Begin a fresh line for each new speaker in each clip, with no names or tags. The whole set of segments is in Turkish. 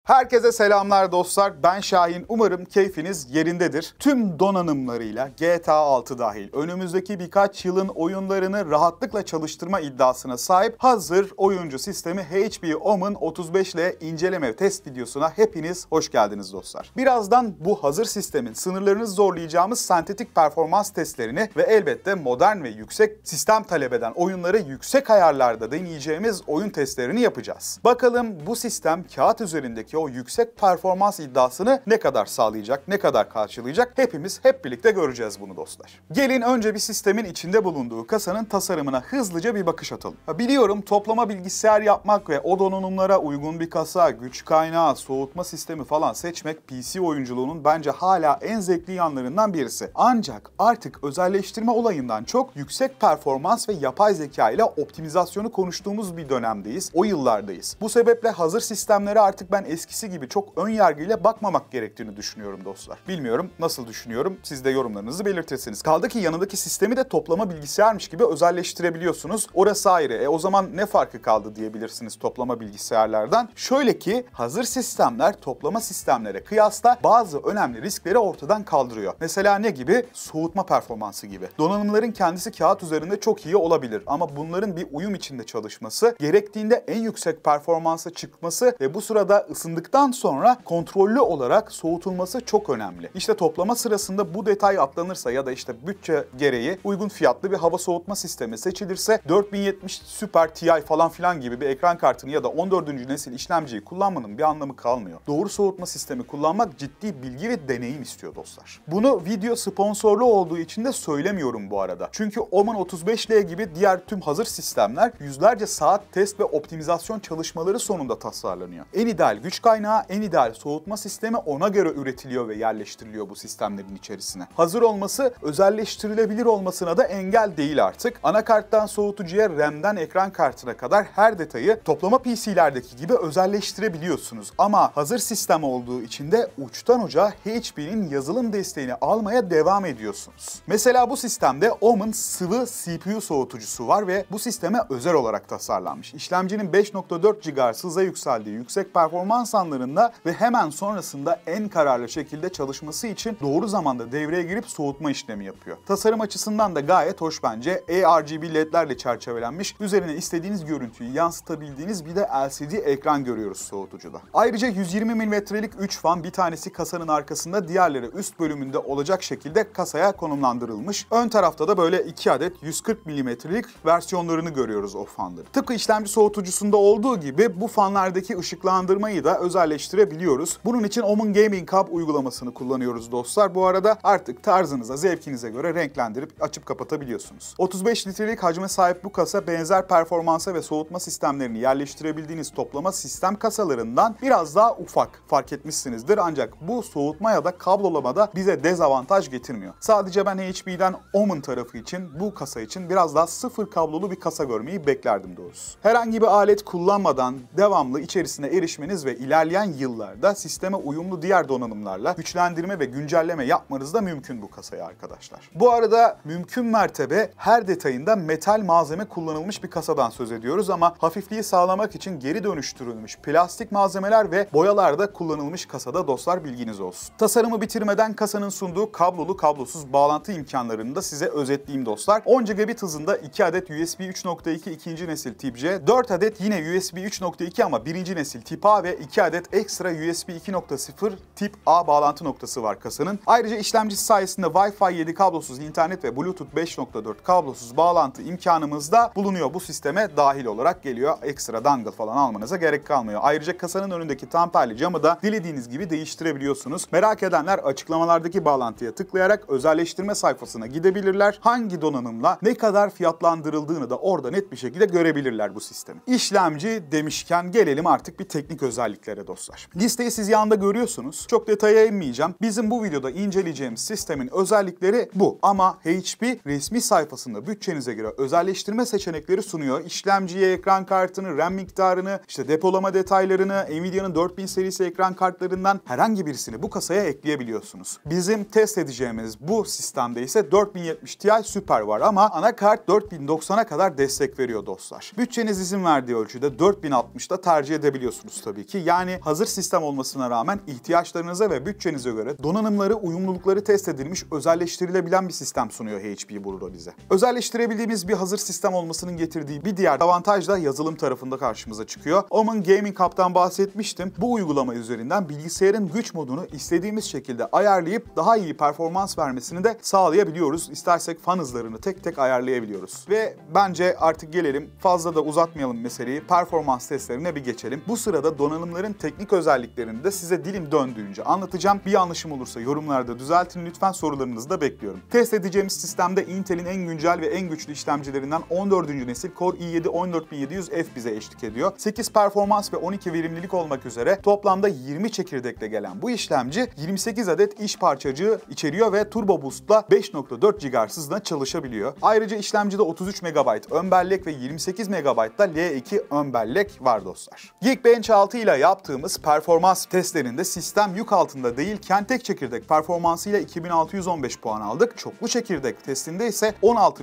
Herkese selamlar dostlar. Ben Şahin. Umarım keyfiniz yerindedir. Tüm donanımlarıyla GTA 6 dahil önümüzdeki birkaç yılın oyunlarını rahatlıkla çalıştırma iddiasına sahip hazır oyuncu sistemi HP Omen 35 ile inceleme test videosuna hepiniz hoş geldiniz dostlar. Birazdan bu hazır sistemin sınırlarını zorlayacağımız sentetik performans testlerini ve elbette modern ve yüksek sistem talep eden oyunları yüksek ayarlarda deneyeceğimiz oyun testlerini yapacağız. Bakalım bu sistem kağıt üzerindeki o yüksek performans iddiasını ne kadar sağlayacak, ne kadar karşılayacak hepimiz hep birlikte göreceğiz bunu dostlar. Gelin önce bir sistemin içinde bulunduğu kasanın tasarımına hızlıca bir bakış atalım. Biliyorum toplama bilgisayar yapmak ve o donanımlara uygun bir kasa, güç kaynağı, soğutma sistemi falan seçmek PC oyunculuğunun bence hala en zevkli yanlarından birisi. Ancak artık özelleştirme olayından çok yüksek performans ve yapay zeka ile optimizasyonu konuştuğumuz bir dönemdeyiz. O yıllardayız. Bu sebeple hazır sistemlere artık ben eskisi gibi çok ön yargıyla bakmamak gerektiğini düşünüyorum dostlar. Bilmiyorum nasıl düşünüyorum, siz de yorumlarınızı belirtirsiniz. Kaldı ki yanındaki sistemi de toplama bilgisayarmış gibi özelleştirebiliyorsunuz. Orası ayrı. O zaman ne farkı kaldı diyebilirsiniz toplama bilgisayarlardan. Şöyle ki hazır sistemler toplama sistemlere kıyasla bazı önemli riskleri ortadan kaldırıyor. Mesela ne gibi? Soğutma performansı gibi. Donanımların kendisi kağıt üzerinde çok iyi olabilir ama bunların bir uyum içinde çalışması, gerektiğinde en yüksek performansa çıkması ve bu sırada ısındıktan sonra kontrollü olarak soğutulması çok önemli. İşte toplama sırasında bu detay atlanırsa ya da işte bütçe gereği uygun fiyatlı bir hava soğutma sistemi seçilirse 4070 Super Ti falan filan gibi bir ekran kartını ya da 14. nesil işlemciyi kullanmanın bir anlamı kalmıyor. Doğru soğutma sistemi kullanmak ciddi bilgi ve deneyim istiyor dostlar. Bunu video sponsorlu olduğu için de söylemiyorum bu arada. Çünkü Omen 35L gibi diğer tüm hazır sistemler yüzlerce saat test ve optimizasyon çalışmaları sonunda tasarlanıyor. En ideal güç kaynağı, en ideal soğutma sistemi ona göre üretiliyor ve yerleştiriliyor bu sistemlerin içerisine. Hazır olması özelleştirilebilir olmasına da engel değil artık. Anakarttan soğutucuya, RAM'den ekran kartına kadar her detayı toplama PC'lerdeki gibi özelleştirebiliyorsunuz. Ama hazır sistem olduğu için de uçtan uca HP'nin yazılım desteğini almaya devam ediyorsunuz. Mesela bu sistemde Omen sıvı CPU soğutucusu var ve bu sisteme özel olarak tasarlanmış. İşlemcinin 5.4 GHz hıza yükseldiği yüksek performans anlarında ve hemen sonrasında en kararlı şekilde çalışması için doğru zamanda devreye girip soğutma işlemi yapıyor. Tasarım açısından da gayet hoş bence. ARGB ledlerle çerçevelenmiş, üzerine istediğiniz görüntüyü yansıtabildiğiniz bir de LCD ekran görüyoruz soğutucuda. Ayrıca 120 mm'lik 3 fan, bir tanesi kasanın arkasında, diğerleri üst bölümünde olacak şekilde kasaya konumlandırılmış. Ön tarafta da böyle 2 adet 140 mm'lik versiyonlarını görüyoruz o fanları. Tıpkı işlemci soğutucusunda olduğu gibi bu fanlardaki ışıklandırmayı da özelleştirebiliyoruz. Bunun için Omen Gaming Hub uygulamasını kullanıyoruz dostlar. Bu arada artık tarzınıza, zevkinize göre renklendirip açıp kapatabiliyorsunuz. 35 litrelik hacme sahip bu kasa benzer performansa ve soğutma sistemlerini yerleştirebildiğiniz toplama sistem kasalarından biraz daha ufak, fark etmişsinizdir. Ancak bu soğutma ya da kablolamada bize dezavantaj getirmiyor. Sadece ben HP'den Omen tarafı için, bu kasa için biraz daha sıfır kablolu bir kasa görmeyi beklerdim doğrusu. Herhangi bir alet kullanmadan devamlı içerisine erişmeniz ve ilerleyen yıllarda sisteme uyumlu diğer donanımlarla güçlendirme ve güncelleme yapmanız da mümkün bu kasaya arkadaşlar. Bu arada mümkün mertebe her detayında metal malzeme kullanılmış bir kasadan söz ediyoruz ama hafifliği sağlamak için geri dönüştürülmüş plastik malzemeler ve boyalar da kullanılmış kasada dostlar, bilginiz olsun. Tasarımı bitirmeden kasanın sunduğu kablolu kablosuz bağlantı imkanlarını da size özetleyeyim dostlar. 10 GB hızında 2 adet USB 3.2 ikinci nesil tip C, 4 adet yine USB 3.2 ama birinci nesil tip A ve 2 adet ekstra USB 2.0 tip A bağlantı noktası var kasanın. Ayrıca işlemcisi sayesinde Wi-Fi 7 kablosuz internet ve Bluetooth 5.4 kablosuz bağlantı imkanımız da bulunuyor. Bu sisteme dahil olarak geliyor. Ekstra dongle falan almanıza gerek kalmıyor. Ayrıca kasanın önündeki tamperli camı da dilediğiniz gibi değiştirebiliyorsunuz. Merak edenler açıklamalardaki bağlantıya tıklayarak özelleştirme sayfasına gidebilirler. Hangi donanımla ne kadar fiyatlandırıldığını da orada net bir şekilde görebilirler bu sistemi. İşlemci demişken gelelim artık bir teknik özelliklere dostlar. Listeyi siz yanında görüyorsunuz. Çok detaya inmeyeceğim. Bizim bu videoda inceleyeceğimiz sistemin özellikleri bu. Ama HP resmi sayfasında bütçenize göre özelleştirme seçenekleri sunuyor. İşlemciye, ekran kartını, RAM miktarını, işte depolama detaylarını, Nvidia'nın 4000 serisi ekran kartlarından herhangi birisini bu kasaya ekleyebiliyorsunuz. Bizim test edeceğimiz bu sistemde ise 4070 Ti Super var ama anakart 4090'a kadar destek veriyor dostlar. Bütçeniz izin verdiği ölçüde 4060'da tercih edebiliyorsunuz tabii ki. Yani Yani hazır sistem olmasına rağmen ihtiyaçlarınıza ve bütçenize göre donanımları, uyumlulukları test edilmiş, özelleştirilebilen bir sistem sunuyor HP burada bize. Özelleştirebildiğimiz bir hazır sistem olmasının getirdiği bir diğer avantaj da yazılım tarafında karşımıza çıkıyor. Omen Gaming Hub'dan bahsetmiştim. Bu uygulama üzerinden bilgisayarın güç modunu istediğimiz şekilde ayarlayıp daha iyi performans vermesini de sağlayabiliyoruz. İstersek fan hızlarını tek tek ayarlayabiliyoruz. Ve bence artık gelelim, fazla da uzatmayalım meseleyi, performans testlerine bir geçelim. Bu sırada donanımların teknik özelliklerini de size dilim döndüğünce anlatacağım. Bir yanlışım olursa yorumlarda düzeltin lütfen, sorularınızı da bekliyorum. Test edeceğimiz sistemde Intel'in en güncel ve en güçlü işlemcilerinden 14. nesil Core i7 14700F bize eşlik ediyor. 8 performans ve 12 verimlilik olmak üzere toplamda 20 çekirdekle gelen bu işlemci 28 adet iş parçacığı içeriyor ve Turbo Boost'la 5.4 GHz hızla çalışabiliyor. Ayrıca işlemcide 33 MB ön bellek ve 28 MB da L2 ön bellek var dostlar. Geekbench 6 ile yaptığımız performans testlerinde sistem yük altında değilken tek çekirdek performansıyla 2615 puan aldık. Çoklu çekirdek testinde ise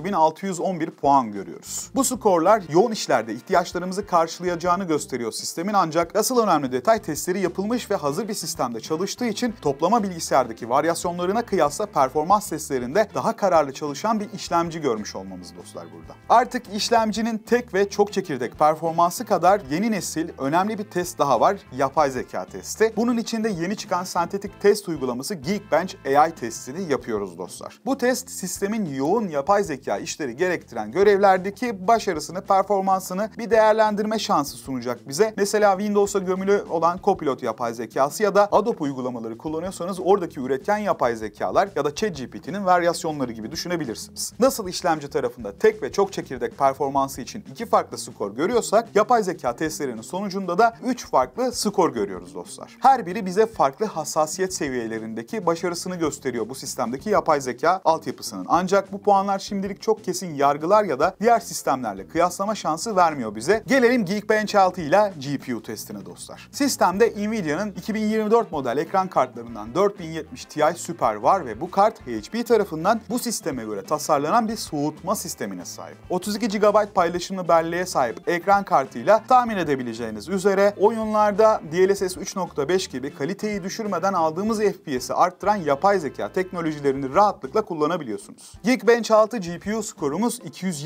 16611 puan görüyoruz. Bu skorlar yoğun işlerde ihtiyaçlarımızı karşılayacağını gösteriyor sistemin, ancak asıl önemli detay testleri yapılmış ve hazır bir sistemde çalıştığı için toplama bilgisayardaki varyasyonlarına kıyasla performans testlerinde daha kararlı çalışan bir işlemci görmüş olmamız dostlar burada. Artık işlemcinin tek ve çok çekirdek performansı kadar yeni nesil önemli bir test daha var, yapay zeka testi. Bunun içinde yeni çıkan sentetik test uygulaması Geekbench AI testini yapıyoruz dostlar. Bu test sistemin yoğun yapay zeka işleri gerektiren görevlerdeki başarısını, performansını bir değerlendirme şansı sunacak bize. Mesela Windows'a gömülü olan Copilot yapay zekası ya da Adobe uygulamaları kullanıyorsanız oradaki üretken yapay zekalar ya da ChatGPT'nin varyasyonları gibi düşünebilirsiniz. Nasıl işlemci tarafında tek ve çok çekirdek performansı için 2 farklı skor görüyorsak, yapay zeka testlerinin sonucunda da 3 farklı skor görüyoruz dostlar. Her biri bize farklı hassasiyet seviyelerindeki başarısını gösteriyor bu sistemdeki yapay zeka altyapısının. Ancak bu puanlar şimdilik çok kesin yargılar ya da diğer sistemlerle kıyaslama şansı vermiyor bize. Gelelim Geekbench 6 ile GPU testine dostlar. Sistemde Nvidia'nın 2024 model ekran kartlarından 4070 Ti Super var ve bu kart HP tarafından bu sisteme göre tasarlanan bir soğutma sistemine sahip. 32 GB paylaşımlı belleğe sahip ekran kartıyla tahmin edebileceğiniz üzere oyunlarda DLSS 3.5 gibi kaliteyi düşürmeden aldığımız FPS'i arttıran yapay zeka teknolojilerini rahatlıkla kullanabiliyorsunuz. Geekbench 6 GPU skorumuz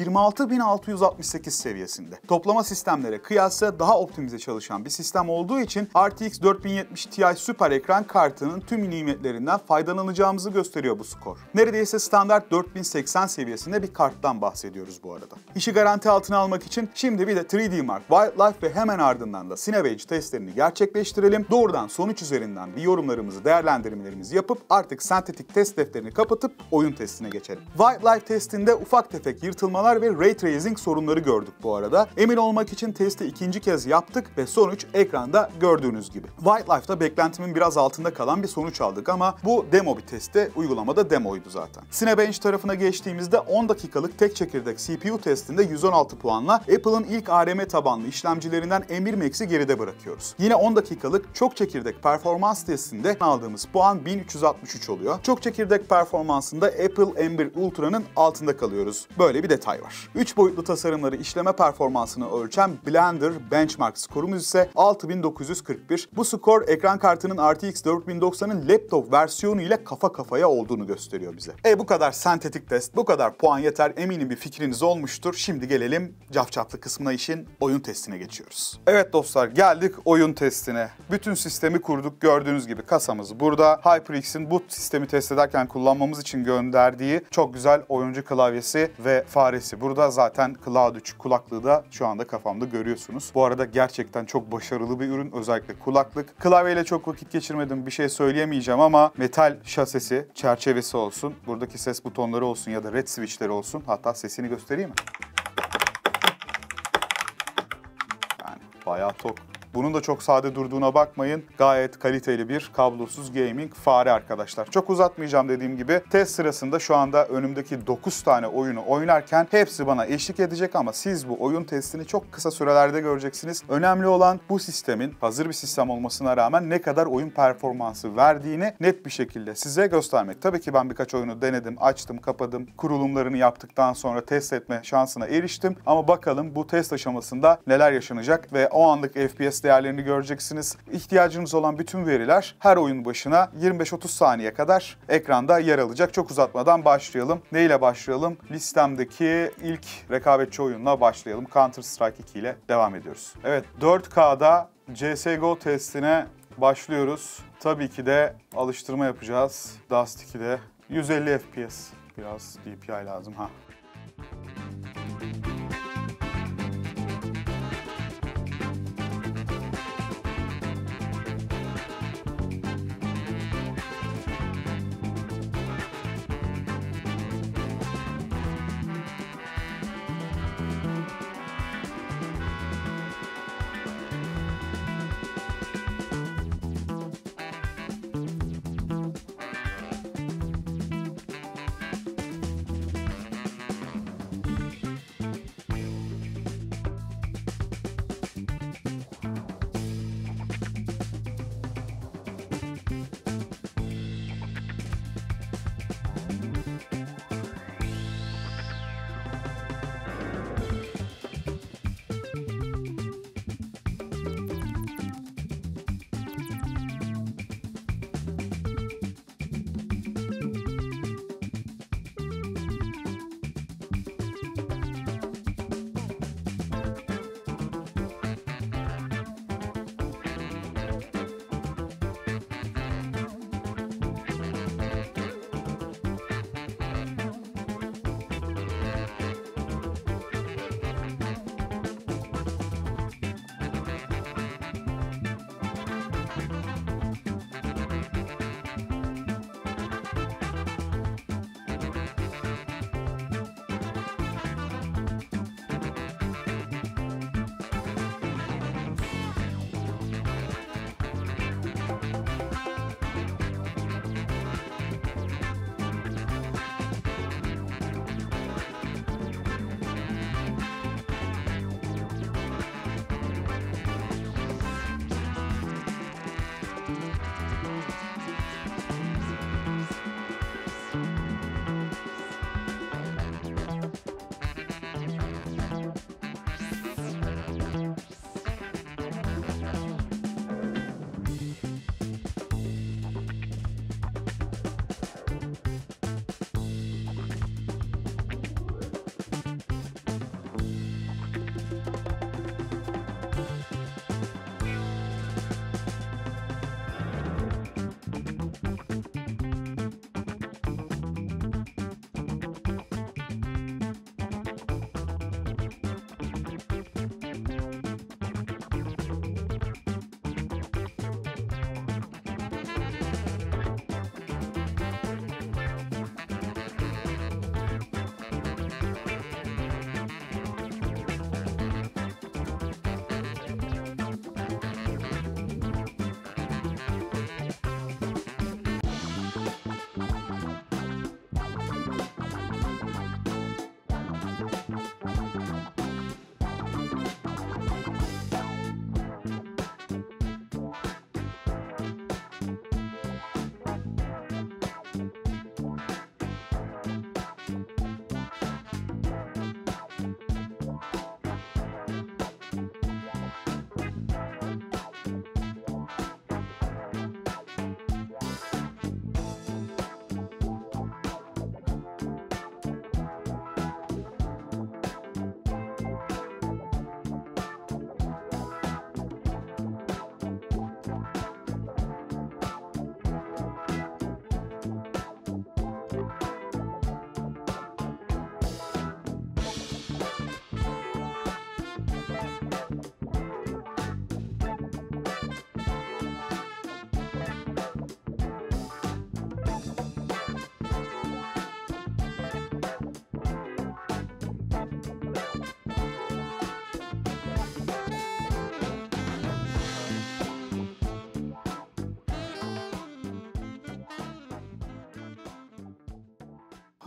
226.668 seviyesinde. Toplama sistemlere kıyasla daha optimize çalışan bir sistem olduğu için RTX 4070 Ti Super ekran kartının tüm nimetlerinden faydalanacağımızı gösteriyor bu skor. Neredeyse standart 4080 seviyesinde bir karttan bahsediyoruz bu arada. İşi garanti altına almak için şimdi bir de 3D Mark, Wildlife ve hemen ardından da Cinebench testlerini gerçekleştirelim. Doğrudan sonuç üzerinden bir yorumlarımızı, değerlendirmelerimizi yapıp artık sentetik test defterini kapatıp oyun testine geçelim. Wildlife testinde ufak tefek yırtılmalar ve Ray Tracing sorunları gördük bu arada. Emin olmak için testi ikinci kez yaptık ve sonuç ekranda gördüğünüz gibi. Wildlife'da beklentimin biraz altında kalan bir sonuç aldık ama bu demo bir testte, uygulamada demoydu zaten. Cinebench tarafına geçtiğimizde 10 dakikalık tek çekirdek CPU testinde 116 puanla Apple'ın ilk ARM tabanlı işlemcilerinden M1 Max'i geride bırakıyoruz. Yine 10 dakikalık çok çekirdek performans testinde aldığımız puan 1363 oluyor. Çok çekirdek performansında Apple M1 Ultra'nın altında kalıyoruz. Böyle bir detay var. 3 boyutlu tasarımları işleme performansını ölçen Blender Benchmark skorumuz ise 6941. Bu skor ekran kartının RTX 4090'ın laptop versiyonu ile kafa kafaya olduğunu gösteriyor bize. Bu kadar sentetik test, bu kadar puan yeter, eminim bir fikriniz olmuştur. Şimdi gelelim cafcaflı kısmına, işin oyun testine geçiyoruz. Evet dostlar, geldik oyun testine. Bütün sistemi kurduk, gördüğünüz gibi kasamız burada. HyperX'in bu sistemi test ederken kullanmamız için gönderdiği çok güzel oyuncu klavyesi ve faresi. Burada zaten Cloud 3 kulaklığı da şu anda kafamda görüyorsunuz. Bu arada gerçekten çok başarılı bir ürün, özellikle kulaklık. Klavyeyle çok vakit geçirmedim, bir şey söyleyemeyeceğim ama metal şasisi, çerçevesi olsun, buradaki ses butonları olsun ya da red switchleri olsun. Hatta sesini göstereyim mi? Yani bayağı tok. Bunun da çok sade durduğuna bakmayın. Gayet kaliteli bir kablosuz gaming fare arkadaşlar. Çok uzatmayacağım dediğim gibi. Test sırasında şu anda önümdeki 9 tane oyunu oynarken hepsi bana eşlik edecek ama siz bu oyun testini çok kısa sürelerde göreceksiniz. Önemli olan bu sistemin hazır bir sistem olmasına rağmen ne kadar oyun performansı verdiğini net bir şekilde size göstermek. Tabii ki ben birkaç oyunu denedim, açtım, kapadım. Kurulumlarını yaptıktan sonra test etme şansına eriştim. Ama bakalım bu test aşamasında neler yaşanacak ve o anlık FPS FPS değerlerini göreceksiniz. İhtiyacınız olan bütün veriler her oyun başına 25-30 saniye kadar ekranda yer alacak. Çok uzatmadan başlayalım. Ne ile başlayalım? Listemdeki ilk rekabetçi oyunla başlayalım. Counter Strike 2 ile devam ediyoruz. Evet, 4K'da CSGO testine başlıyoruz. Tabii ki de alıştırma yapacağız. Dust 2'de 150 FPS. Biraz DPI lazım ha.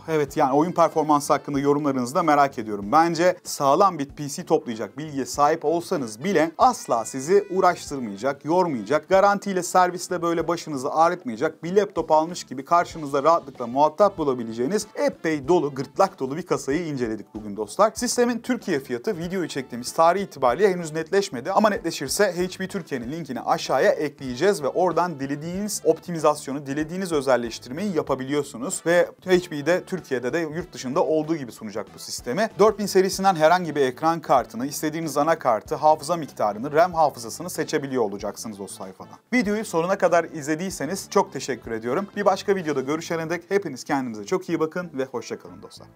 Evet, yani oyun performansı hakkında yorumlarınızı da merak ediyorum. Bence sağlam bir PC toplayacak bilgiye sahip olsanız bile asla sizi uğraştırmayacak, yormayacak, garantiyle servisle böyle başınızı ağrıtmayacak bir laptop almış gibi karşınızda rahatlıkla muhatap bulabileceğiniz epey dolu, gırtlak dolu bir kasayı inceledik bugün dostlar. Sistemin Türkiye fiyatı videoyu çektiğimiz tarih itibariyle henüz netleşmedi ama netleşirse HP Türkiye'nin linkini aşağıya ekleyeceğiz ve oradan dilediğiniz optimizasyonu, dilediğiniz özelleştirmeyi yapabiliyorsunuz ve HP'de Türkiye'de de yurt dışında olduğu gibi sunacak bu sistemi. 4000 serisinden herhangi bir ekran kartını, istediğiniz anakartı, hafıza miktarını, RAM hafızasını seçebiliyor olacaksınız o sayfada. Videoyu sonuna kadar izlediyseniz çok teşekkür ediyorum. Bir başka videoda görüşene dek hepiniz kendinize çok iyi bakın ve hoşça kalın dostlar.